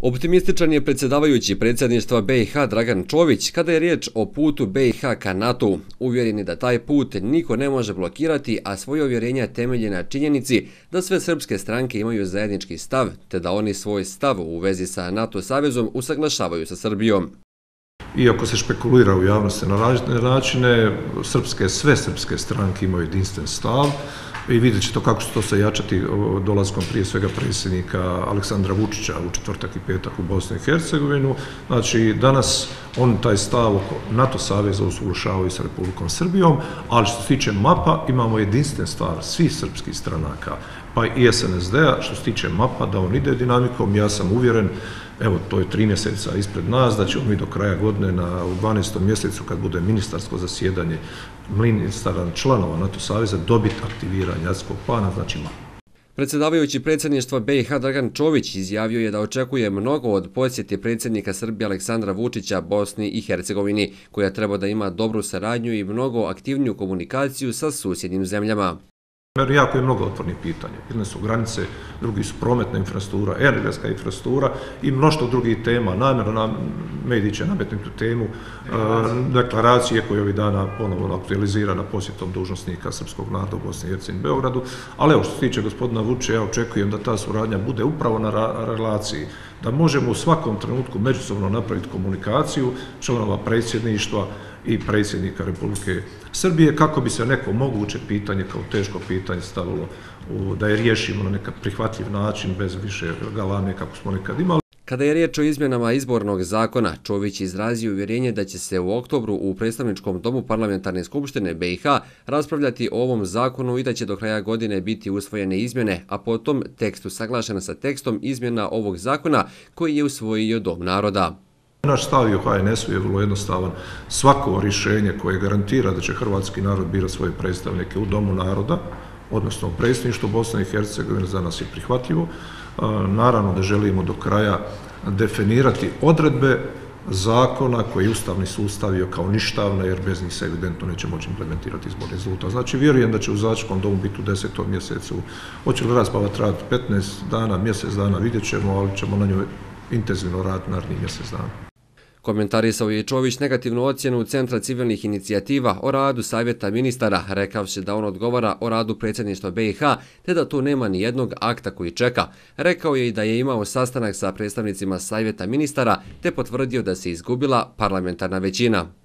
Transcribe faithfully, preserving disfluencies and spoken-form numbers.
Optimističan je predsjedavajući predsjedništva B i H Dragan Čović kada je riječ o putu B i H ka NATO-u. Uvjeren je da taj put niko ne može blokirati, a svoje uvjerenja temelje na činjenici da sve srpske stranke imaju zajednički stav, te da oni svoj stav u vezi sa NATO savezom usaglašavaju sa Srbijom. Iako se špekulira u javnosti na različite načine, srpske, sve srpske stranke imaju jedinstven stav i vidjet će to kako će to se jačati dolaskom prije svega predsjednika Aleksandra Vučića u četvrtak i petak u Bosnu i Hercegovinu. Znači, danas on taj stav oko NATO saveza usuglašavaju sa Republikom Srbijom, ali što se tiče mapa imamo jedinstven stav svih srpskih stranaka, pa i S N S D-a što se tiče mapa da on ide dinamikom. Ja sam uvjeren, evo to je tri mjeseca ispred nas, da ćemo mi do kraja godine na, u dvanaestom mjesecu kad bude ministarsko zasjedanje ministara članova NATO saveza dobiti aktiviranje akcijskog plana, znači mapa. Predsjedavajući predsjedništva B i H Dragan Čović izjavio je da očekuje mnogo od posjete predsjednika Srbije Aleksandra Vučića Bosni i Hercegovini, koja treba da ima dobru saradnju i mnogo aktivniju komunikaciju sa susjednim zemljama. Jako je mnogo otvornih pitanja. Jedne su granice, drugi su prometna infrastruktura, energetska infrastruktura i mnoštvo drugih tema. Namjerno nam mediji će nametnuti tu temu deklaracije koje ovih dana ponovno aktualizirana posjetom dužnosnika srpskog naroda u Bosni i Hercegovini Beogradu. Ali evo što se tiče gospodina Vučića, ja očekujem da ta suradnja bude upravo na relaciji, da možemo u svakom trenutku međusobno napraviti komunikaciju članova predsjedništva i predsjednika Republike Srbije kako bi se neko moguće pitanje kao teško pitanje stavilo da je riješimo na nekak prihvatljiv način bez više galame kako smo nekad imali. Kada je riječ o izmjenama izbornog zakona, Čović izrazio uvjerenje da će se u oktobru u predstavničkom domu Parlamentarne skupštine B i H raspravljati o ovom zakonu i da će do kraja godine biti usvojene izmjene, a potom tekst usaglašen sa tekstom izmjena ovog zakona koji je usvojio Dom naroda. Naš stav u H N S-u je vrlo jednostavan. Svako rješenje koje garantira da će hrvatski narod birati svoje predstavnike u Domu naroda, odnosno u predsjedništvu Bosne i Hercegovine, za nas je prihvatljivo. Naravno da želimo do kraja definirati odredbe zakona koji je Ustavni sud stavio kao ništavne, jer bez njih se evidentno neće moći implementirati izborni rezultat. Znači, vjerujem da će u Začkom domu biti u desetom mjesecu. Hoće li rasprava trajati petnaest dana, mjesec dana, vidjet ćemo, ali ćemo na njoj intenzivno raditi narednih mjesec dana. Komentarisao je Čović negativnu ocjenu Centra civilnih inicijativa o radu Savjeta ministara, rekavši da on odgovara o radu predsjedništva B i H, te da tu nema ni jednog akta koji čeka. Rekao je i da je imao sastanak sa predstavnicima Savjeta ministara, te potvrdio da se izgubila parlamentarna većina.